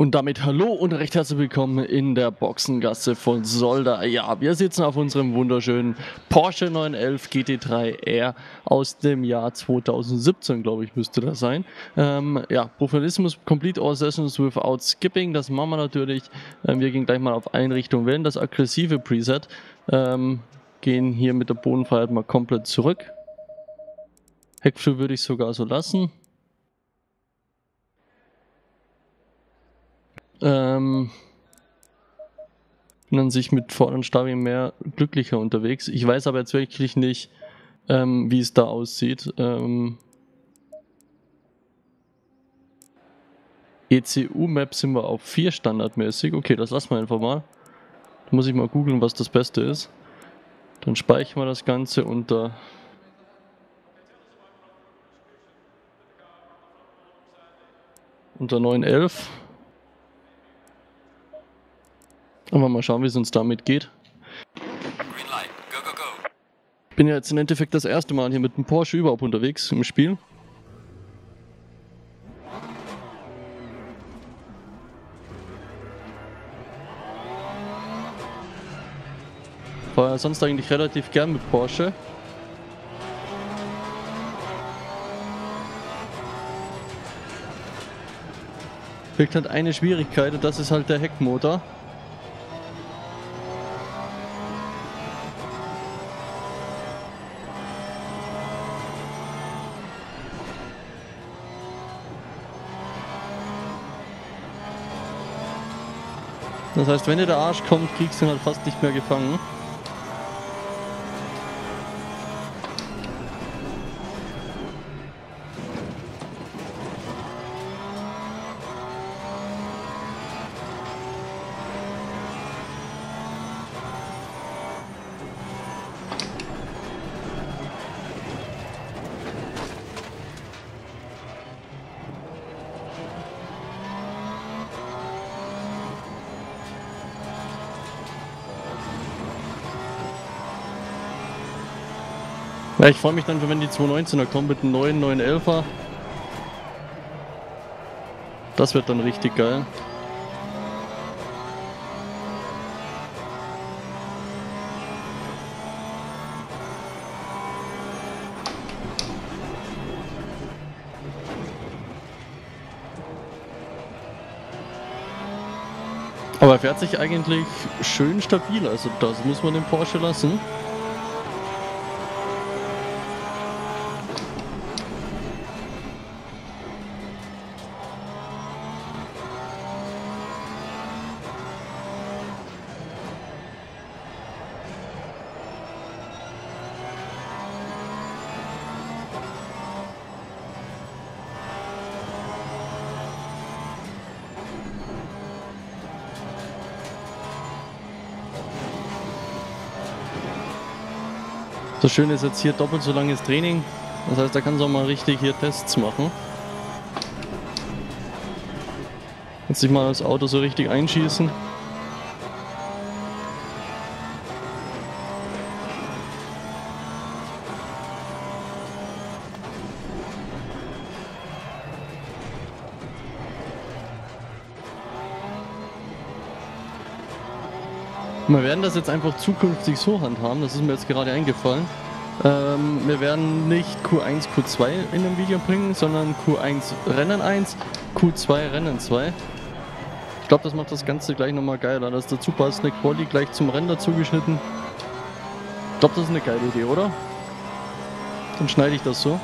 Und damit hallo und recht herzlich willkommen in der Boxengasse von Solda. Ja, wir sitzen auf unserem wunderschönen Porsche 911 GT3 R aus dem Jahr 2017, glaube ich, müsste das sein. Ja, Professionalismus, Complete All Sessions without Skipping, das machen wir natürlich. Wir gehen gleich mal auf Einrichtung, wählen das aggressive Preset, gehen hier mit der Bodenfreiheit mal komplett zurück. Heckflügel würde ich sogar so lassen. Bin an sich mit vorderen Stabi mehr glücklicher unterwegs. Ich weiß aber jetzt wirklich nicht, wie es da aussieht. ECU-Map sind wir auf 4 standardmäßig. Okay, das lassen wir einfach mal. Da muss ich mal googeln, was das Beste ist. Dann speichern wir das Ganze unter unter 911. Aber mal schauen, wie es uns damit geht. Ich bin ja jetzt im Endeffekt das erste Mal hier mit dem Porsche überhaupt unterwegs im Spiel. War ja sonst eigentlich relativ gern mit Porsche. Wirkt halt eine Schwierigkeit und das ist halt der Heckmotor. Das heißt, wenn dir der Arsch kommt, kriegst du ihn halt fast nicht mehr gefangen. Ja, ich freue mich dann schon, wenn die 219er kommen mit dem neuen 911er. Das wird dann richtig geil. Aber er fährt sich eigentlich schön stabil, also das muss man dem Porsche lassen. Das Schöne ist jetzt hier doppelt so langes Training. Das heißt, da kannst du auch mal richtig hier Tests machen. Kannst dich mal das Auto so richtig einschießen. Wir werden das jetzt einfach zukünftig so handhaben, das ist mir jetzt gerade eingefallen. Wir werden nicht Q1, Q2 in dem Video bringen, sondern Q1 Rennen 1, Q2 Rennen 2. Ich glaube, das macht das Ganze gleich nochmal geiler, dass dazu passt eine Quali gleich zum Rennen dazu geschnitten. Ich glaube, das ist eine geile Idee, oder? Dann schneide ich das so.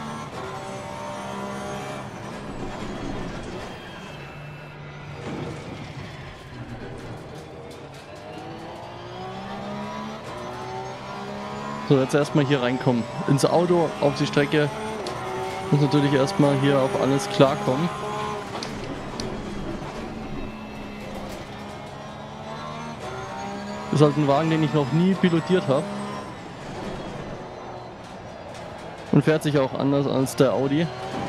So, jetzt erstmal hier reinkommen. Ins Auto, auf die Strecke. Muss natürlich erstmal hier auf alles klarkommen. Das ist halt ein Wagen, den ich noch nie pilotiert habe. Und fährt sich auch anders als der Audi.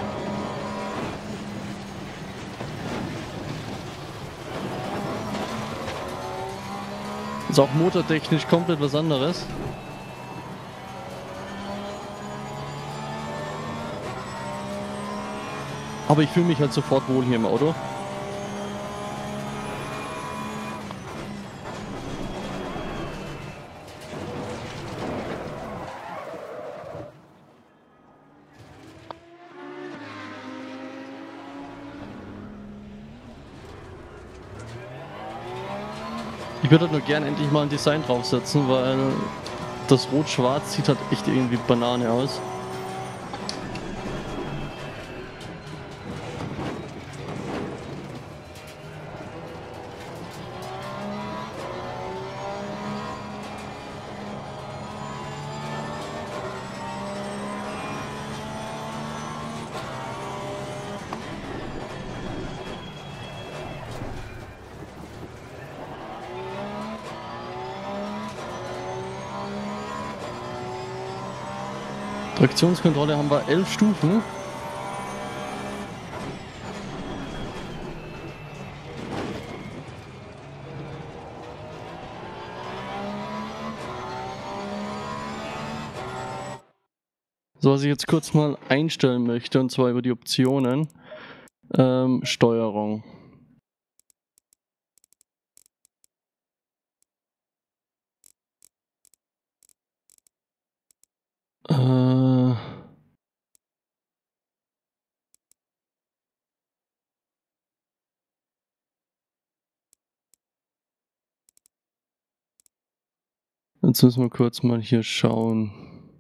Ist auch motortechnisch komplett was anderes. Aber ich fühle mich halt sofort wohl hier im Auto. würde halt nur gern endlich mal ein Design draufsetzen, weil das Rot-Schwarz sieht halt echt irgendwie Banane aus. Traktionskontrolle haben wir 11 Stufen. So, was ich jetzt kurz mal einstellen möchte, und zwar über die Optionen. Steuerung. Jetzt müssen wir kurz mal hier schauen.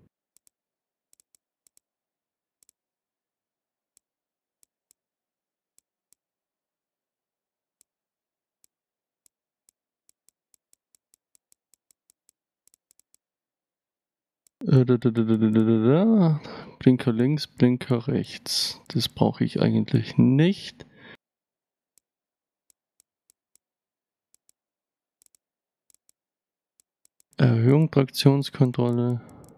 Blinker links, Blinker rechts. Das brauche ich eigentlich nicht. Erhöhung Traktionskontrolle.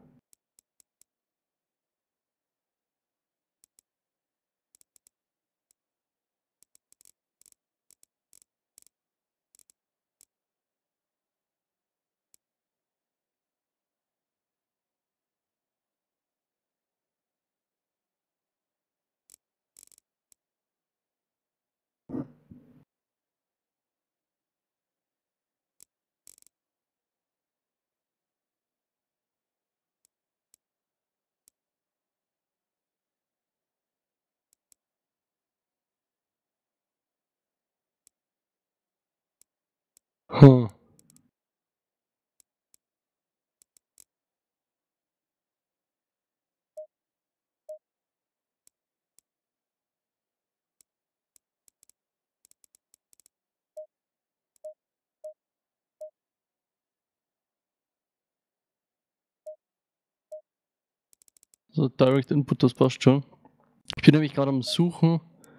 Hm. So, Direct Input, das passt schon. Ich bin nämlich gerade am Suchen.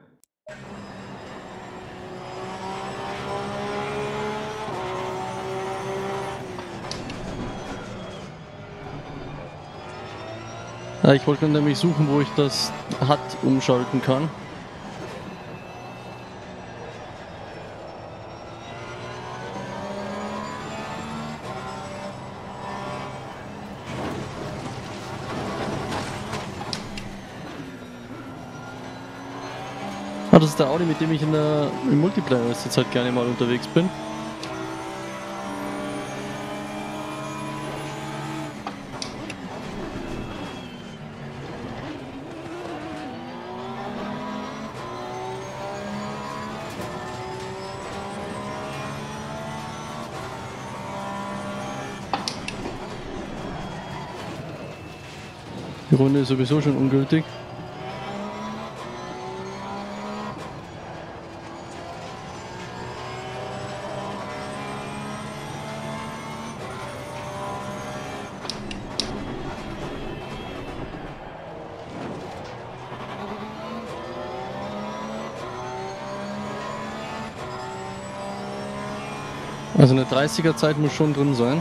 Ja, ich wollte nämlich suchen, wo ich das HUD umschalten kann. Ah, das ist der Audi, mit dem ich im Multiplayer jetzt halt gerne mal unterwegs bin. Die Runde ist sowieso schon ungültig. Also eine 30er Zeit muss schon drin sein.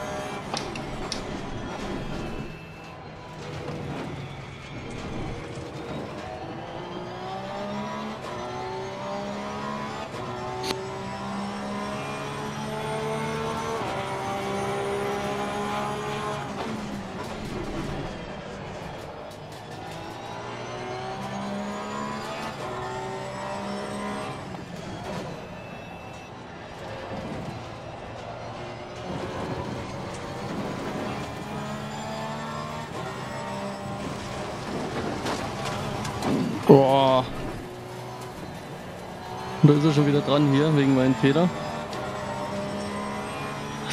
Boah. Und da ist er schon wieder dran hier, wegen meinem Fehler.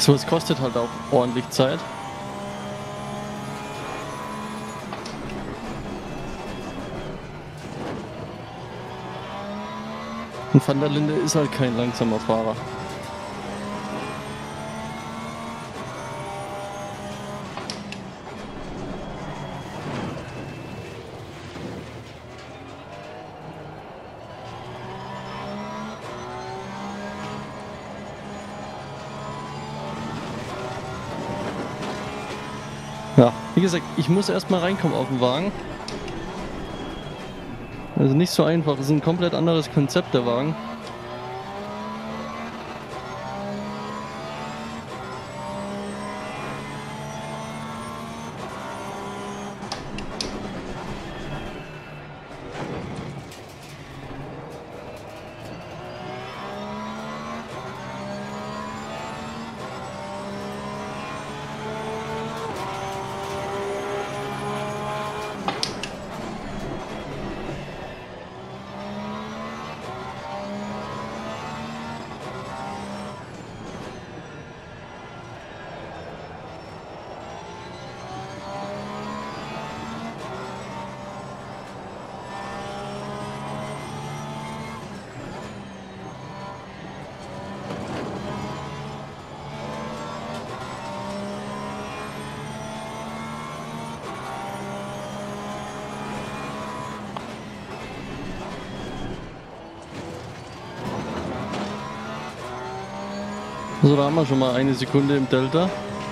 sowas kostet halt auch ordentlich Zeit. Und Van der Linde ist halt kein langsamer Fahrer. Ja, wie gesagt, ich muss erstmal reinkommen auf den Wagen. Also nicht so einfach, das ist ein komplett anderes Konzept, der Wagen. So, da haben wir schon mal eine Sekunde im Delta.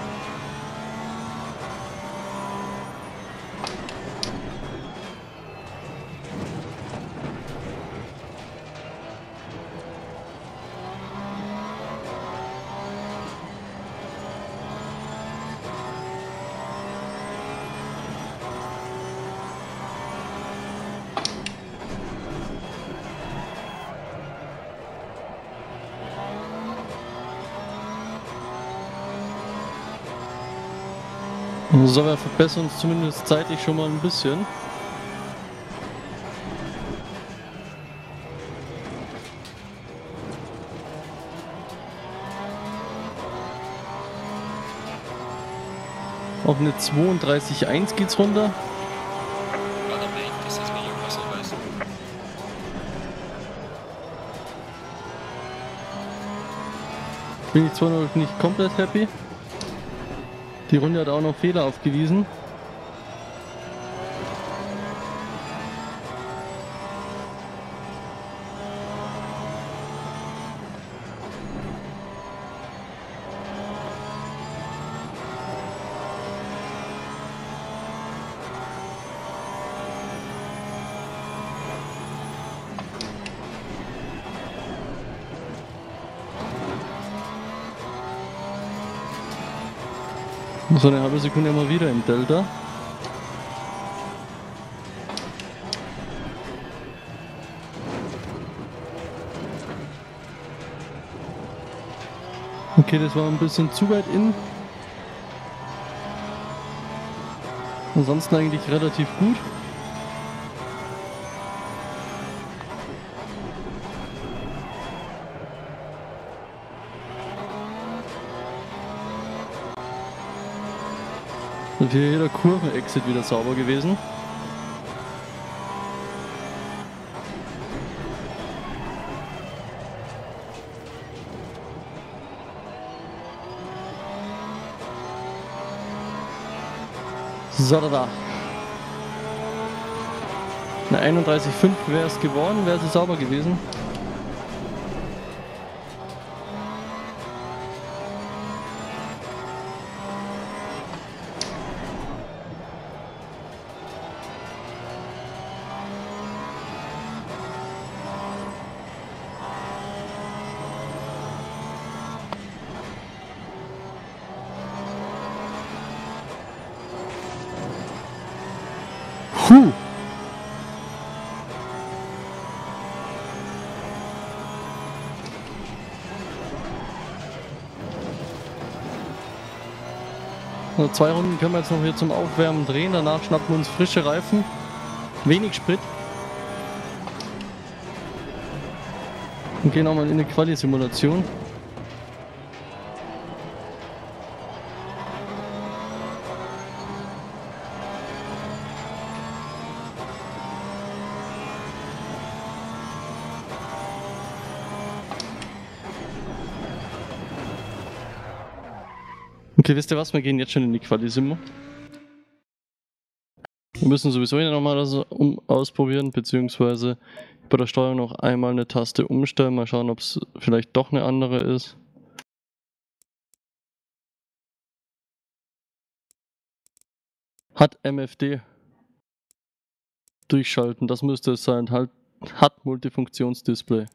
So, wir verbessern uns zumindest zeitlich schon mal ein bisschen. Auf eine 32,1 geht's runter. Bin ich zwar noch nicht komplett happy. Die Runde hat auch noch Fehler aufgewiesen. So eine halbe Sekunde immer wieder im Delta. Okay, das war ein bisschen zu weit in. Ansonsten eigentlich relativ gut. Und hier jeder Kurven-Exit wieder sauber gewesen. So, da. Eine 31,5 wäre es geworden, wäre es sauber gewesen. Puh. Also 2 Runden können wir jetzt noch hier zum Aufwärmen drehen, danach schnappen wir uns frische Reifen, wenig Sprit und gehen nochmal in eine Quali-Simulation. Okay, wisst ihr was? Wir gehen jetzt schon in die Quali-Simo. Wir müssen sowieso hier nochmal das ausprobieren, beziehungsweise bei der Steuerung noch einmal eine Taste umstellen. Mal schauen, ob es vielleicht doch eine andere ist. Hat MFD. Durchschalten, das müsste es sein. Halt, hat Multifunktionsdisplay.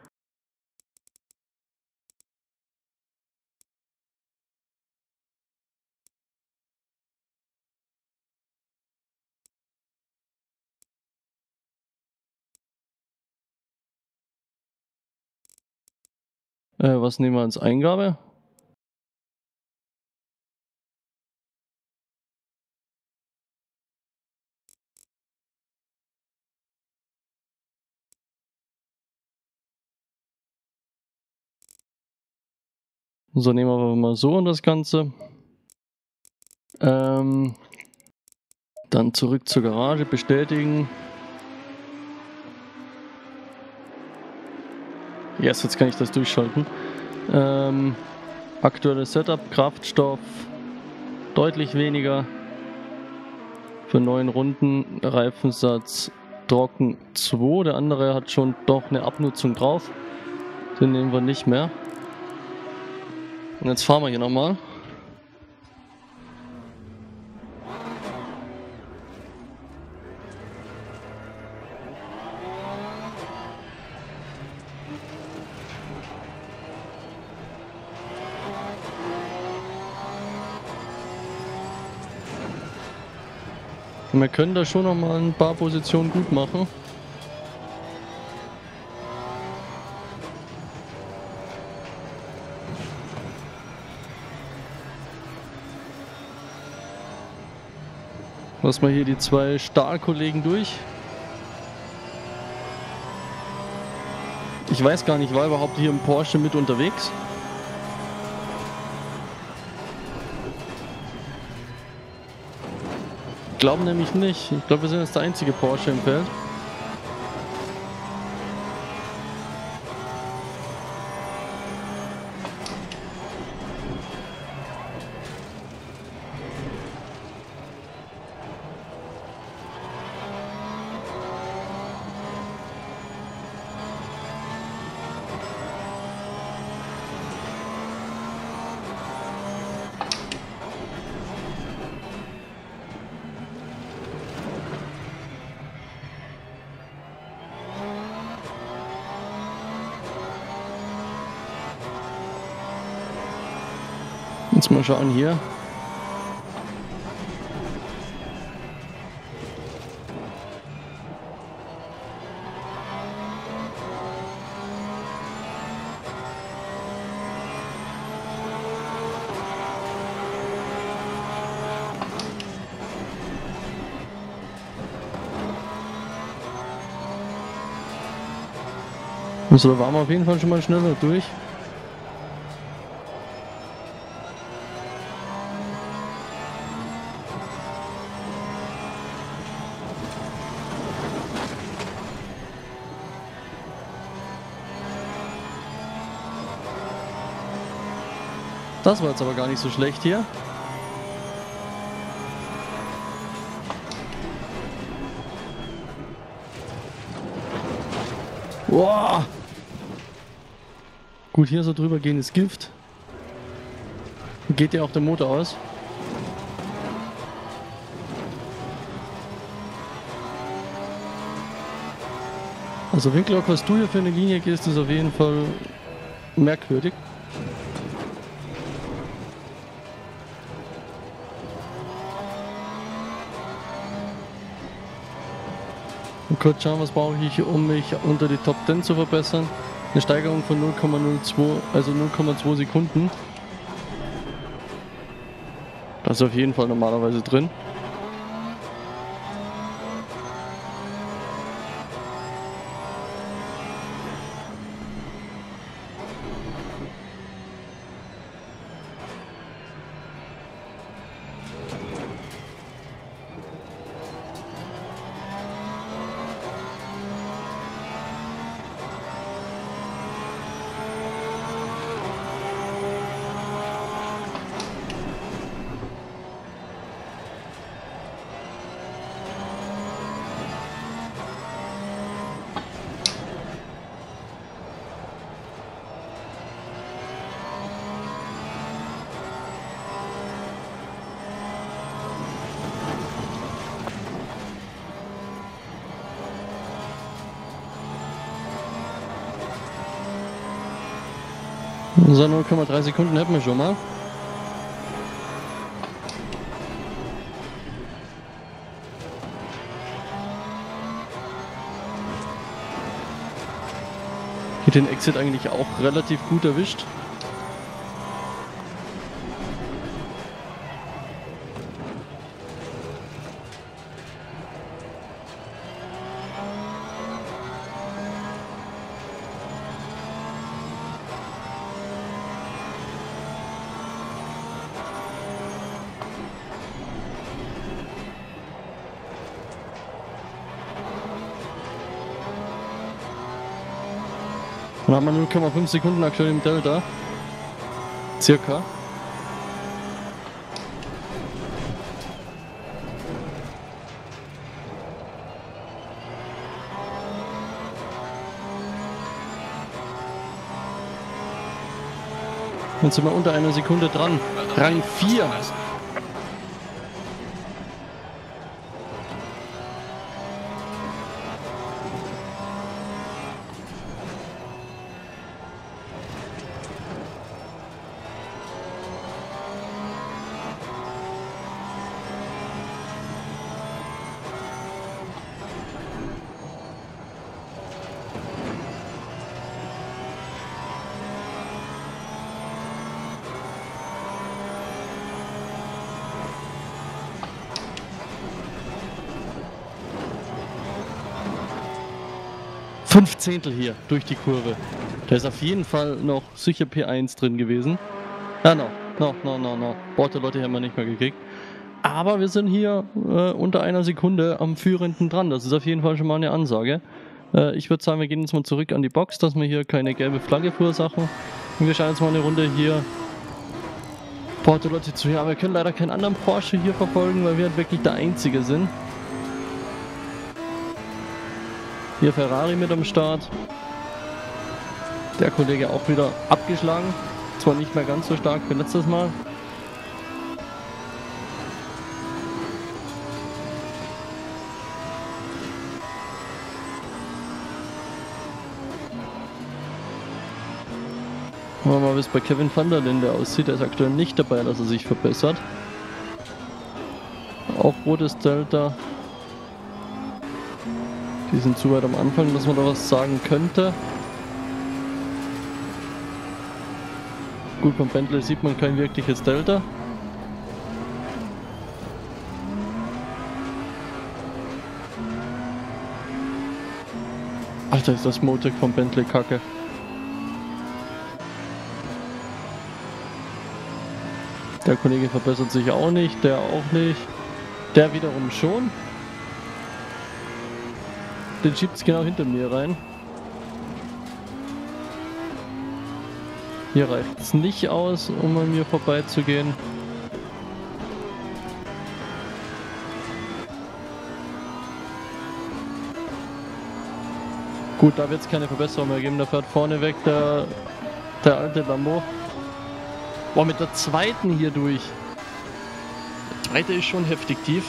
Was nehmen wir als Eingabe? So, nehmen wir aber mal so das Ganze. Dann zurück zur Garage, bestätigen. Yes, jetzt kann ich das durchschalten. Aktuelles Setup, Kraftstoff, deutlich weniger. Für 9 Runden, Reifensatz trocken 2. Der andere hat schon doch eine Abnutzung drauf. Den nehmen wir nicht mehr. Und jetzt fahren wir hier nochmal. Und wir können da schon nochmal ein paar Positionen gut machen. Lassen wir hier die 2 Stahlkollegen durch. Ich weiß gar nicht, war überhaupt hier im Porsche mit unterwegs? Ich glaube nämlich nicht. Ich glaube, wir sind jetzt der einzige Porsche im Feld. Jetzt mal schauen hier. Also da waren wir auf jeden Fall schon mal schneller durch. Das war jetzt aber gar nicht so schlecht hier. Wow. Gut, hier so drüber gehen ist Gift. Geht ja auch der Motor aus. Also Winkelhock, was du hier für eine Linie gehst, ist auf jeden Fall merkwürdig. Und kurz schauen, was brauche ich, um mich unter die Top 10 zu verbessern. Eine Steigerung von 0,02, also 0,2 Sekunden. Das ist auf jeden Fall normalerweise drin. So 0,3 Sekunden hätten wir schon mal. Hier den Exit eigentlich auch relativ gut erwischt. Dann haben wir 0,5 Sekunden aktuell im Delta. Circa. Jetzt sind wir unter einer Sekunde dran. Rang 4. Fünfzehntel hier durch die Kurve. Da ist auf jeden Fall noch sicher P1 drin gewesen. Ja, no. Bortolotti haben wir nicht mehr gekriegt. Aber wir sind hier unter einer Sekunde am Führenden dran. Das ist auf jeden Fall schon mal eine Ansage. Ich würde sagen, wir gehen jetzt mal zurück an die Box, dass wir hier keine gelbe Flagge verursachen. Und wir schauen jetzt mal eine Runde hier Bortolotti zu. Ja, wir können leider keinen anderen Porsche hier verfolgen, weil wir halt wirklich der Einzige sind. Hier Ferrari mit am Start. Der Kollege auch wieder abgeschlagen. Zwar nicht mehr ganz so stark wie letztes Mal. Schauen wir mal, wie es bei Kevin van der Linde aussieht. Er ist aktuell nicht dabei, dass er sich verbessert. Auch rotes Delta. Die sind zu weit am Anfang, dass man da was sagen könnte. Gut, beim Bentley sieht man kein wirkliches Delta. Alter, ist das Motec vom Bentley kacke. Der Kollege verbessert sich auch nicht, der auch nicht. Der wiederum schon. Den schiebt es genau hinter mir rein. Hier reicht es nicht aus, um an mir vorbeizugehen. Gut, da wird es keine Verbesserung mehr geben. Da fährt vorne weg der alte Lambo. Boah, mit der zweiten hier durch. Der zweite ist schon heftig tief.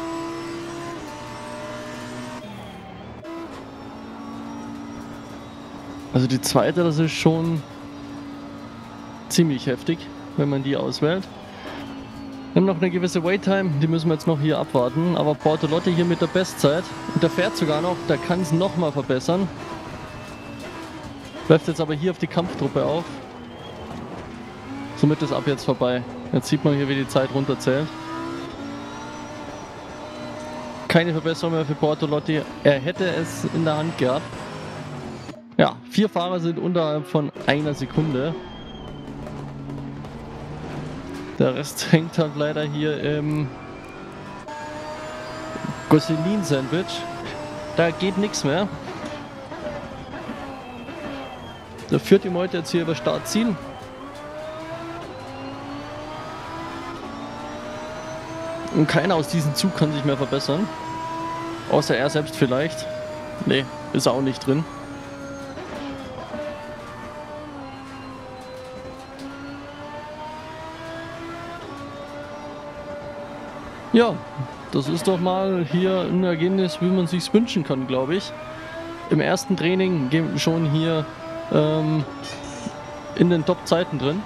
Also die zweite, das ist schon ziemlich heftig, wenn man die auswählt. Wir haben noch eine gewisse Waittime, die müssen wir jetzt noch hier abwarten. Aber Bortolotti hier mit der Bestzeit. Und der fährt sogar noch, der kann es nochmal verbessern. Läuft jetzt aber hier auf die Kampftruppe auf. Somit ist ab jetzt vorbei. Jetzt sieht man hier, wie die Zeit runterzählt. Keine Verbesserung mehr für Bortolotti. Er hätte es in der Hand gehabt. Ja, 4 Fahrer sind unterhalb von einer Sekunde. Der Rest hängt halt leider hier im Gosselin-Sandwich. Da geht nichts mehr. Da führt die Meute jetzt hier über Startziel. Und keiner aus diesem Zug kann sich mehr verbessern. Außer er selbst vielleicht. Nee, ist auch nicht drin. Ja, das ist doch mal hier ein Ergebnis, wie man sich's wünschen kann, glaube ich. Im ersten Training schon hier in den Top-Zeiten drin.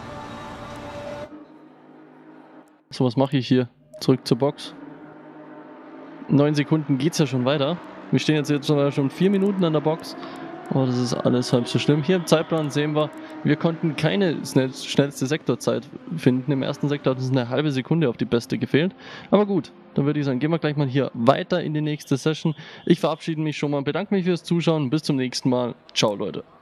So, was mache ich hier? Zurück zur Box. 9 Sekunden geht es ja schon weiter. Wir stehen jetzt schon 4 Minuten an der Box. Oh, das ist alles halb so schlimm. Hier im Zeitplan sehen wir konnten keine schnellste Sektorzeit finden. Im ersten Sektor hat uns eine halbe Sekunde auf die beste gefehlt. Aber gut, dann würde ich sagen, gehen wir gleich mal hier weiter in die nächste Session. Ich verabschiede mich schon mal, bedanke mich fürs Zuschauen. Bis zum nächsten Mal. Ciao, Leute.